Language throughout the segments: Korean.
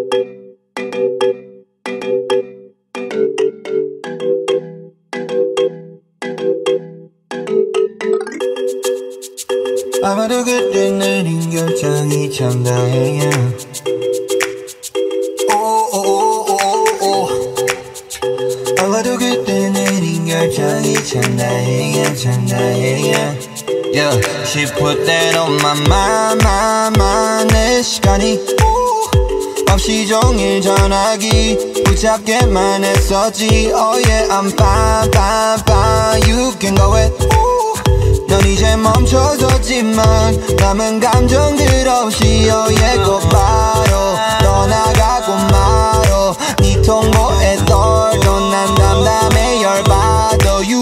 아마도 그때 내린 결정이 참 다행이야. 아마도 그때 내린 결정이 참 다행이야, 참 다행이야. Yeah, she put that on my mind. 내 시간이 없이 종일 전화기 붙잡게만 했었지. Oh yeah, I'm fine. You can go it. 넌 이제 멈춰섰지만 남은 감정들 없이 oh yeah, 곧바로 떠나가고 말어. 네 통보에 떨던 난 담담해 열받아. You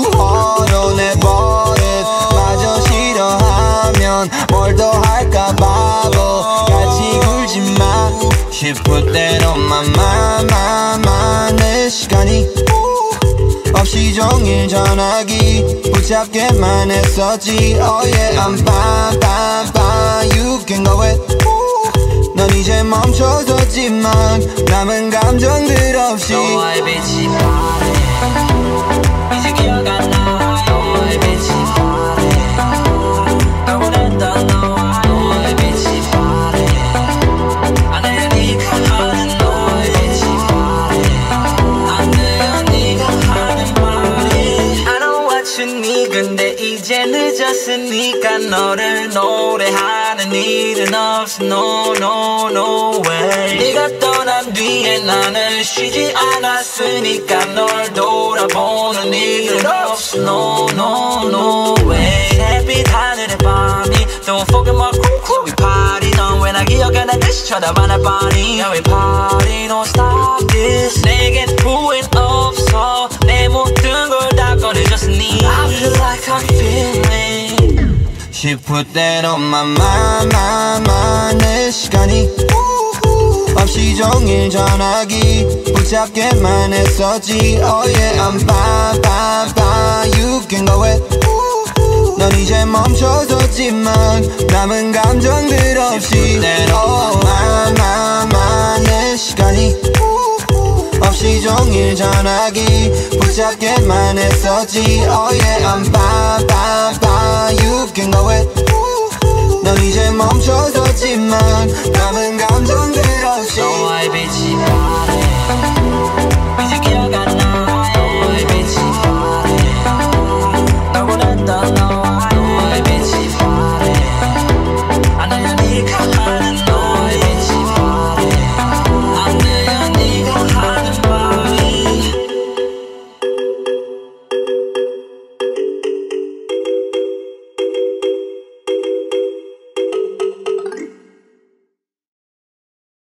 헐어내버릇 마저 싫어하면 뭘 더 할까 바보 같이 굴지마. She put that on my mind. 내 시간이 없이 종일 전화기 붙잡게만 했었지. Oh yeah, I'm fine. You can go it. 넌 이제 멈춰섰지만 남은 감정들 없이 너와의 빛이 바래 이제 기억 안 나. 너와의 빛이 바래 떠오른던 너와의 빛이 바래 안해야 네가 하는 너의 빛이 바래 안돼야 네가 하는 말이 I don't want you 니 근데 이제 늦었으니까 너를 노래하는 일은 없어. No way. 네가 떠난 뒤에 나는 쉬지 않았으니까 널 돌아보는 일은 없어. No way. 햇빛 하늘의 밤이 Don't forget my crew we party. 넌 왜 나 기억 안 나듯이 쳐다만 할 뻔히 Yeah we party don't stop this. 내겐 후회는 없어. 내 모든 걸 다 꺼내줬으니 I feel like I'm feeling. She put that on my mind. 내 시간이 없이 종일 전화기 붙잡게만 했었지. Oh yeah, I'm fine. You can go it. 넌 이제 멈춰섰지만 남은 감정들 없이 Oh my 내 시간이 없이 종일 전화기 붙잡게만 했었지. Oh yeah, I'm fine. You can go it. 넌 이제 멈춰섰지만 남은 감정들 없이 너와의 빛이